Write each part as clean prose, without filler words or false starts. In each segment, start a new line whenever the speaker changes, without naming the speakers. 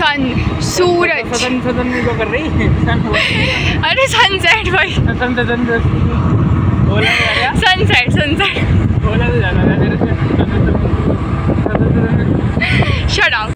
सन, सूरज।
सदन सदन में क्या कर रही है?
अरे सनसेट भाई। Sunset sunset. Shut up.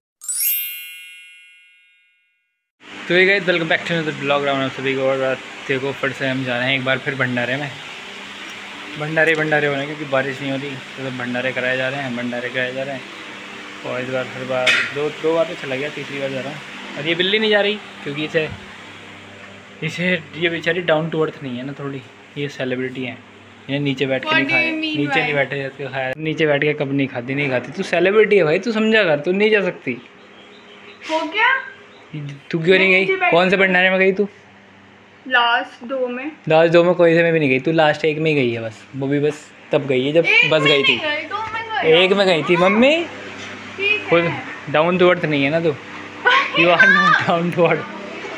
तो ये guys welcome back to the blog round आप सभी को। और देखो फिर से हम जा रहे हैं एक बार फिर भंडारे में। भंडारे हो रहे हैं क्योंकि बारिश नहीं हो रही तो भंडारे कराए जा रहे हैं। और इस बार फिर दो बार तो चला गया, तीसरी बार जा रहा हूँ। और ये बिल्ली नहीं जा रही क्योंकि इसे ये बेचारी डाउन टू अर्थ नहीं है ना थोड़ी, ये सेलिब्रिटी है। ये नीचे बैठ के नहीं खाए, नीचे नहीं बैठे जाते खाया, नीचे बैठ के कब नहीं खाती। तू सेलिब्रिटी है भाई, तू समझा कर, तू नहीं जा सकती।
हो गया?
तू क्यों नहीं गई? कौन से भंडारे में गई तू?
लास्ट दो में
कोई से में भी नहीं गई तू, लास्ट एक में ही गई है बस। वो भी बस तब गई है जब बस गई थी। एक में गई थी मम्मी। खुद डाउन टू अर्थ नहीं है ना तू, you are not down to earth.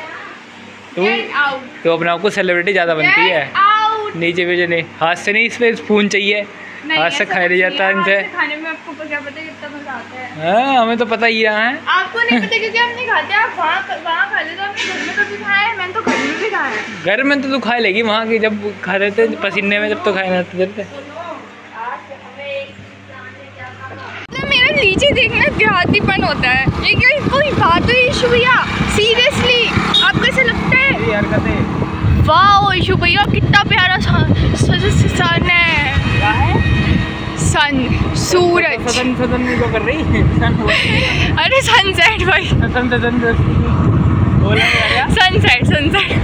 तू अपने आप को सेलिब्रिटी ज़्यादा बनती है। नीचे भी नहीं, हाथ से नहीं, इसमें स्पून चाहिए, हाथ से खाया नहीं जाता इनसे।
खाने में आपको क्या पता कितना मजा आता है?
हाँ हमें तो पता ही है।
आपको नहीं पता क्योंकि हम नहीं खाते। आप वहाँ खा लेते हो, अपने घर में कभी खाया है? मैंने तो घर में भी खाया है।
घर में तो तू खा लेगी, वहाँ की जब खा रहे थे पसीने में जब तो खाए रहते थे।
मेरा नीचे देखना देहातीपन होता है। ये क्या कोई बात है इशू भैया? सीरियसली आप कैसे लगता है? वाह इशू भैया कितना प्यारा सन है। सन, सूरज।
सदन में क्या कर रही है?
अरे सनसेट भाई। Sunset sunset.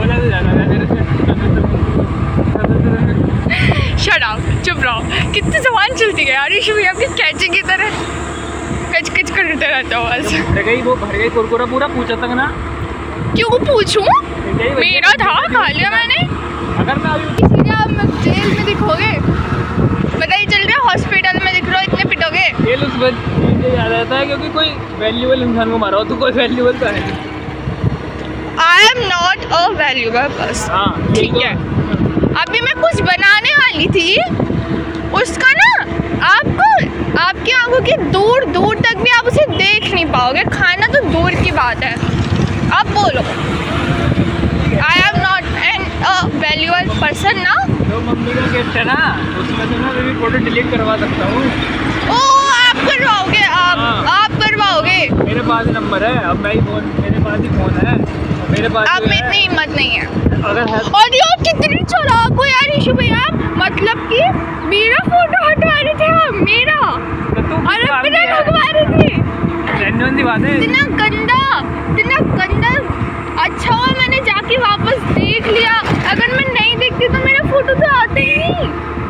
शट अप, चुप रहो। कितनी जबान चलती है यार इशू भैया, आपकी कैचे की तरह कच कच करते रहता हो बस।
वो भर गई कुरकुरा पूरा, पूछा तक ना।
क्यों पूछूं? मेरा था, खा लिया मैंने।
अगर
सीधे आप जेल में दिखोगे, पता ही चल रहा है। हॉस्पिटल में दिख रहे हो, इतने पिटोगे।
जेल उस मुझे याद आता है क्योंकि कोई वैल्यूबल इंसान को मारा हो तो कोई वैल्यूबल तो है।
I am not a valuable person, ठीक है। अभी मैं कुछ बनाने वाली थी, उसका ना आपकी आंखों के दूर दूर तक भी आप उसे देख नहीं पाओगे। खाना तो दूर की बात है। अब बोलो I am not an valuable person ना।
तो मम्मी का गिफ्ट है ना, उसमें तो ना मैं भी फोटो डिलीट करवा सकता हूँ।
ओ आप करवाओगे? आप करवाओगे?
मेरे पास नंबर है, अब मैं ही मेरे पास ही फोन है मेरे पास।
आप में इतनी हिम्मत नहीं है।
अगर है
और ये कितनी चालाक हो यार इशू भैया, मतलब कि मेरा फोटो हटवा रहे थे आप, मेरा और अपना लगवा रहे थे। इतना गंदा। अच्छा हुआ मैंने जाके वापस देख लिया, अगर मैं नहीं देखती तो मेरा फोटो तो आता ही नहीं।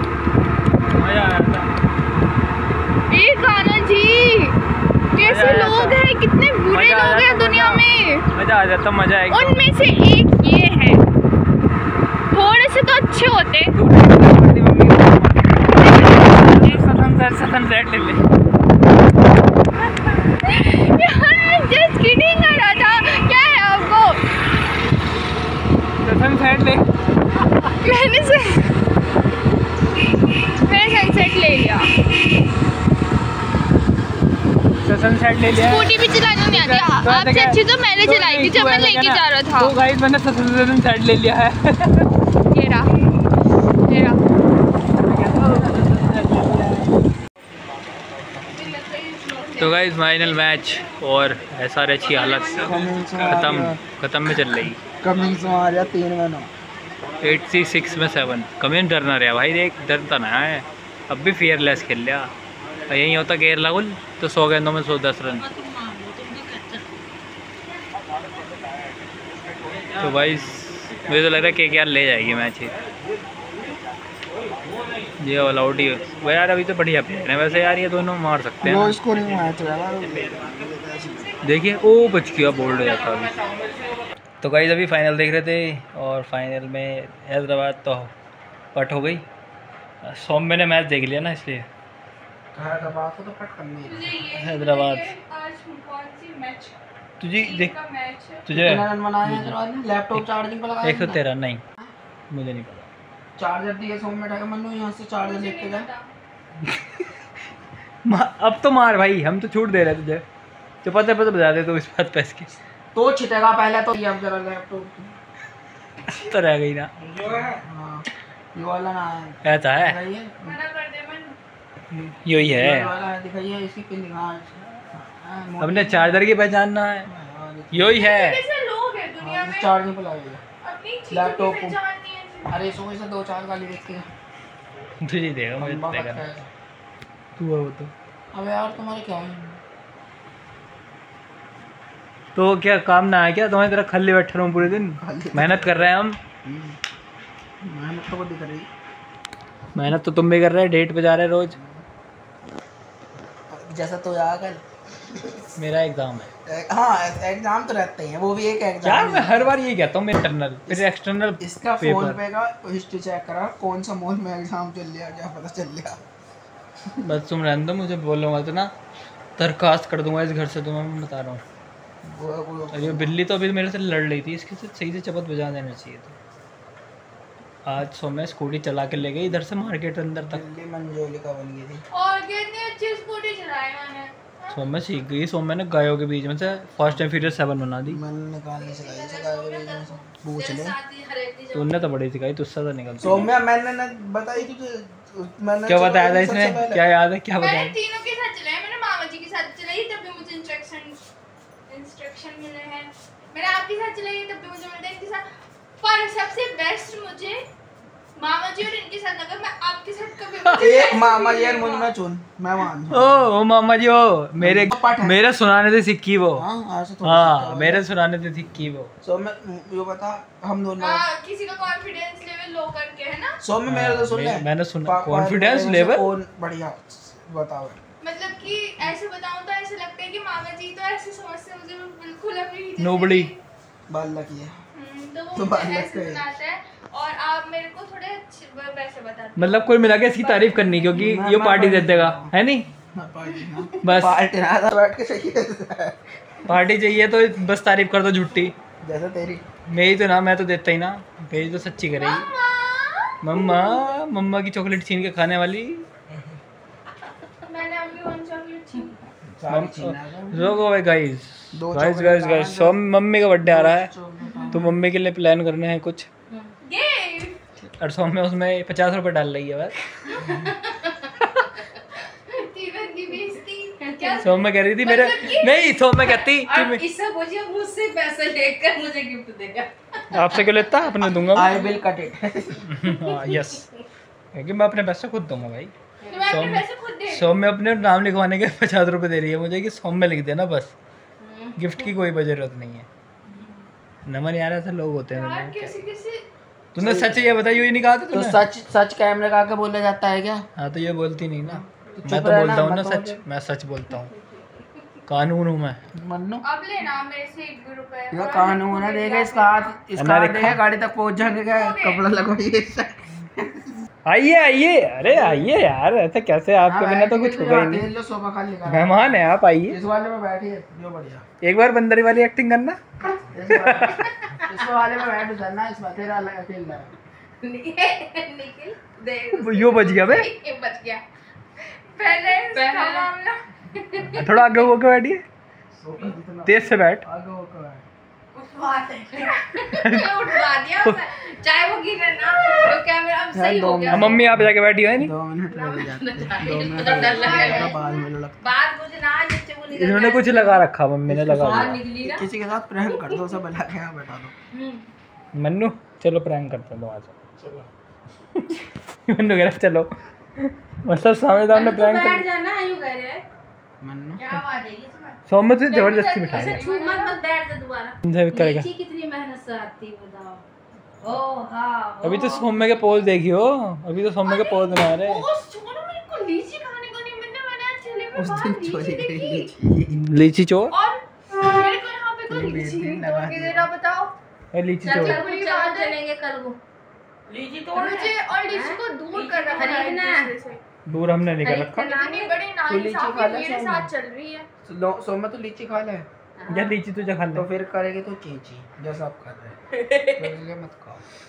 ये गाना जी, कैसे लोग हैं, कितने बुरे लोग हैं दुनिया में।
मजा आ जाता, मजा आएगा।
उनमें से एक ये है, थोड़े से तो अच्छे होते। जस्ट किडिंग कर रहा था, क्या है आपको?
सनसेट ले।
मैंने सनसेट ले लिया।
सनसेट ले लिया।
स्कूटी भी चलाने नहीं आती, आपसे अच्छी तो मैंने चलाई थी जब मैं लेके जा रहा था।
तो गाइस मैंने सनसेट ले लिया है।
ये रहा।
तो गाइस फाइनल मैच और SRH की हालत खत्म में चल रही।
कमिंग्स में आ रहा 3 में 9,
86 में 7। कमिंग डर ना रहा भाई, देख डरता ना है। अब भी फियरलेस खेल लिया। यही होता केरला गुल तो 100 गेंदों में 110 रन। तो भाई मुझे तो लग रहा है KKR ले जाएगी मैच ये ऑल आउट ही है यार। अभी तो बढ़िया प्लेयर है वैसे यार, ये दोनों मार सकते हैं।
लो स्कोरिंग मैच है
देखिए, ओ बच गया, बोल्ड हो जाता अभी। तो गाइस अभी फाइनल देख रहे थे और फाइनल में हैदराबाद तो पट हो गई। सौम्य ने मैच देख लिया ना, इसलिए हैदराबाद तुझे देख, तुझे
लैपटॉप चार्जिंग पर लगाया
113 नहीं, मुझे नहीं पता।
चार्जर दिया सौम्य का, मनु यहाँ से चार्जर लेके जा।
अब तो मार भाई, हम तो छूट दे रहे तुझे। तो पता बता दे तो इस बात पे इसकी
तो छिटेगा पहले तो। ये अब जरा लैपटॉप
तो रह गई ना
हाँ ये वाला ना
ऐसा है
दिखाइए
यही है
ये वाला है दिखाइए इसकी पिन दिखा।
अपने चार्जर की पहचानना है यही है
लोग हैं दुनिया में
चार्ज नहीं लगाइएगा
अपनी चीजों की
लैपटॉप को।
पहचान नहीं है।
अरे इसको ऐसे 2-4 गाली देखते हैं
तुझे देगा मुझे
लंबा
देगा
पक्का है।
तू है वो
अबे यार तुम्हारे क्या है
तो क्या काम ना है क्या तुम्हारी तरह खाली बैठे रहूं पूरे दिन मेहनत कर रहे हैं हम
मेहनत तो वो दिख रही
मेहनत तो तुम भी कर रहे हैं डेट पे जा रहे हैं रोज
जैसा तो यार कल
मेरा एग्जाम है
हाँ एग्जाम तो रहते ही हैं वो भी एक
यार
एग्जाम
मैं हर बार ये कहता हूँ इंटरनल फिर एक्सटर्नल
इसका फोन पे का हिस्ट्री चेक करा कौन सा मॉल में एग्जाम चल लिया क्या पता चल लिया।
बस तुम रहने दो मुझे बोलूँगा तो ना दरखास्त कर दूंगा इस घर से तुम्हें मैं बता रहा हूँ। और ये बिल्ली तो अभी मेरे से लड़ रही थी इसके साथ सही से चपत बजा देना चाहिए था। आज सोम्या स्कूटी चला के ले गई इधर से मार्केट अंदर तक
दिल्ली मंजोलिका बन गई थी
और कितनी अच्छी स्कूटी चलाई मैंने।
सोम्या सीख गई सोम्या ने गायों के बीच में से फास्ट एंड फ्यूरियस 7 बना दी।
मैंने निकालने से गाय से गाय के बीच में से पूछ ले
तूने तो बड़ी सिखाई तुझसे तो निकल
सौम्या मैंने न बताई तुझे मैंने
क्या बताया था इसने क्या याद है क्या
मैंने
बताया
तीनों के साथ चलाई मैंने मामा जी के साथ चलाई तब भी मुझे इंस्ट्रक्शन मिले हैं। मैंने आपके साथ चलाई तब भी मुझे मिलता है इनके साथ। पर सबसे बेस्ट मुझे मामा जी और इनके साथ लगा। मैं आपके साथ कभी
एक मामा जी और मुझ में चुन मैं मान
ओ मामा जी ओ मेरे सुनाने से सीखी वो। हाँ मेरे सुनाने से सीखी वो।
सौम्या यो बता हम दोनों
किसी का कॉन्फिडेंस लेवल लो करके है ना।
सौम्या मेरा तो सुन ले
मैंने सुना कॉन्फिडेंस लेवल
कौन बढ़िया बताओ।
मतलब कि ऐसे बताऊं तो ऐसे लगता है कि मामा जी तो ऐसे समझते हैं मुझे बिल्कुल अभी
नोबडी
बाल लगी है
तो वो
तो
मुझे
बाल
ऐसे
लगते
सुनाता है और आप मेरे को थोड़े अच्छे वैसे बताते
मतलब कोई मिला के इसकी तारीफ करनी क्योंकि ये पार्टी दे देगा है नहीं बस
पार्टी ना बैठ के चाहिए
पार्टी चाहिए तो बस तारीफ कर दो झूठी
जैसे तेरी
मेरी तो ना मैं तो देता ही ना मेरी तो सच्ची करेगी। मम्मा मम्मा की चॉकलेट छीन के खाने वाली।
मैंने अभी वन चॉकलेट छीन
रोको भाई गाइस सो मम्मी का बर्थडे आ रहा है तो मम्मी के लिए प्लान करने हैं कुछ और सौ में उसमें 50 रुपए डाल रही है बस। सो में कह रही थी मेरे नहीं सो में कहती
इससे बोलिए मुझसे पैसे लेकर मुझे गिफ्ट देगा।
आपसे क्यों लेता अपने दूंगा
आई विल कट इट।
हाँ यस क्योंकि मैं अपने पैसे खुद दूंगा भाई। सौ में अपने नाम लिखवाने के 50 रुपए दे रही है मुझे कि सौ में लिख देना बस गिफ्ट की कोई जरूरत नहीं है। नमन यार ऐसे लोग होते हैं। तूने सच ये बताया ही नहीं कहा था
तो सच कैमरे का आके बोला जाता है क्या।
हाँ तो ये बोलती नहीं ना मैं तो बोलता हूँ ना सच मैं सच बोलता हूँ कानून हूँ मैं।
मन्नू
अब लेना मेरे से 1 रुपए
ये कानून है देखा इसका हाथ देखा गाड़ी तक पहुंच जाने का कपड़ा लगवाइए।
आइए अरे आइए यार ऐसे कैसे आपके बिना तो कुछ होगा ही नहीं। मेहमान है आप आइए
इस वाले में बैठिए जो बढ़िया
एक बार बंदरी वाली एक्टिंग करना
इस वाले में बैठ जाना इस बात तेरा अलग खेलना है।
निखिल देख
यो बच गया बे
बच गया पहले इसका मामला
थोड़ा आगे होके बैठिए तेज से बैठ
आगे होकर
उठवा दिया चाहे वो गिरे ना तो कैमरा अब सही हो गया।
मम्मी आप जाके बैठी हो नहीं
2 मिनट लग जाते 2 मिनट बाद में लगता
बात मुझे ना नीचे वो निकल
इन्होंने कुछ लगा रखा मम्मी ने लगा दिया।
निकली ना
किसी के साथ प्रैंक कर दो सब बुला के यहाँ बैठा दो।
मन्नू चलो प्रैंक करते हैं आज मन्नू कह रहा चलो मतलब सामने प्रैंक
बैठ जाना आयु कह रहे हैं
मन्नू
क्या आवाज आएगी इसमें
सोमत से जबरदस्ती बिठाएगा
छू मत मत बैठ जा दोबारा
इनसे करेगा।
लीची कितनी मेहनत से आती बताओ। ओ हाँ
अभी तो सौम्य के पोज देखियो अभी तो सौम्य के पोज बना रहे
ओ छोड़ो मेरे को लीची खाने को नहीं मिलने वाला है चले में
उस
बाहर
दिन चोरी
लीची
गई
देखी
लीची चोर
और मेरे को यहाँ पे कोई लीची तोड़ के दे रहा बताओ।
लीची
चल
चोर
चल चलेंगे कल को लीची तोड़
मुझे और लीची को दूर कर रखा है
खरीदना है।
एक दूसरे से।
दूर हमने नहीं कर रखा
इतनी बड़ी
तो लीची खा
नाइंसाफी
ले
मेरे
सोना।
साथ चल रही है।
सोमा तो लीची खा ले
या लीची तुझे खा
तो
ले
फिर करेगी तो चीची जैसा आप कर रहे हैं मत खाओ।